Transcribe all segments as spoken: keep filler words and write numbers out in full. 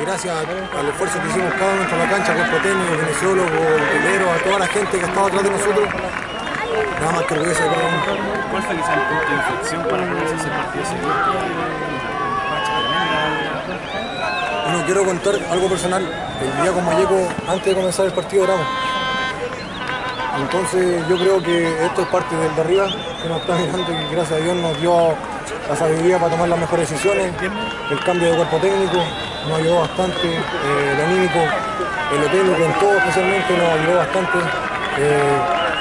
gracias al esfuerzo que hicimos cada uno dentro de la cancha, cuerpo técnico, kinesiólogo, utilero, a toda la gente que ha estado atrás de nosotros, nada más que orgulloso de cada uno. ¿Cuál fue quizá el punto de inflexión para ponerse ese partido seguido? Bueno, quiero contar algo personal. El día con Malleco, antes de comenzar el partido, oramos. Entonces yo creo que esto es parte del de arriba, que nos está mirando y gracias a Dios nos dio la sabiduría para tomar las mejores decisiones. El cambio de cuerpo técnico nos ayudó bastante, eh, el anímico, el lo técnico en todo especialmente nos ayudó bastante. Eh,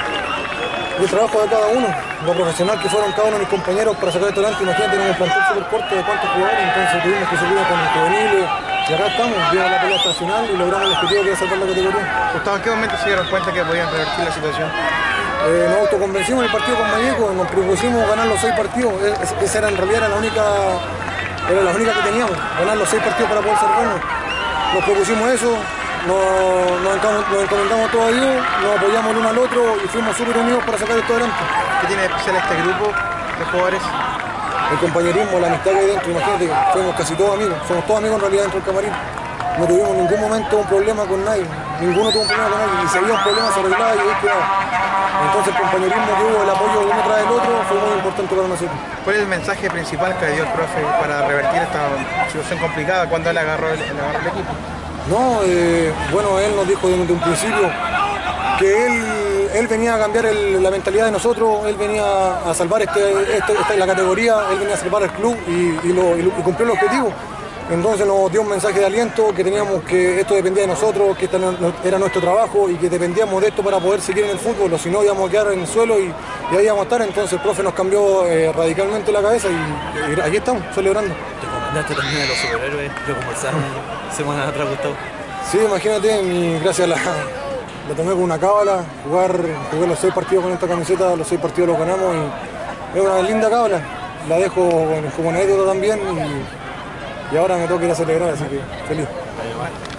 y el trabajo de cada uno, lo profesional que fueron cada uno de mis compañeros para sacar esto adelante. Imagínate, tenemos un plantel súper corto de cuántos jugadores, entonces tuvimos que subir con los juveniles. Y acá estamos, llegamos a la pelea hasta el final y logramos el objetivo que era salvar la categoría. Gustavo, ¿en qué momento se dieron cuenta que podían revertir la situación? Eh, nos autoconvencimos en el partido con Malleco, nos propusimos ganar los seis partidos. Es, esa era en realidad era la única, era la única que teníamos, ganar los seis partidos para poder salvarnos. Nos propusimos eso, nos, nos, encomendamos, nos encomendamos todo a Dios, nos apoyamos el uno al otro y fuimos súper unidos para sacar esto adelante. ¿Qué tiene de especial este grupo de jugadores? El compañerismo, la amistad que hay dentro, imagínate, fuimos casi todos amigos, somos todos amigos en realidad dentro del camarín. No tuvimos en ningún momento un problema con nadie, ninguno tuvo un problema con nadie, y si había un problema se arreglaba y ahí quedaba. Entonces el compañerismo que hubo, el apoyo de uno tras del otro, fue muy importante para nosotros. ¿Cuál es el mensaje principal que le dio el profe para revertir esta situación complicada cuando él agarró el, él agarró el equipo? No, eh, bueno, él nos dijo desde un principio que él, él venía a cambiar el, la mentalidad de nosotros, él venía a salvar este, este, esta, la categoría, él venía a salvar el club y, y, lo, y, lo, y cumplió el objetivo. Entonces nos dio un mensaje de aliento, que teníamos que esto dependía de nosotros, que este era nuestro trabajo y que dependíamos de esto para poder seguir en el fútbol, o si no íbamos a quedar en el suelo y, y ahí íbamos a estar. Entonces el profe nos cambió eh, radicalmente la cabeza y, y aquí estamos, celebrando. Te comandaste también de los superhéroes, lo conversamos semanas atrás, Gustavo. Sí, imagínate, mi, gracias a la, la tomé con una cábala, jugar, jugué los seis partidos con esta camiseta, los seis partidos los ganamos y es una linda cábala, la dejo como anécdota también y, y ahora me toca ir a celebrar, así que feliz.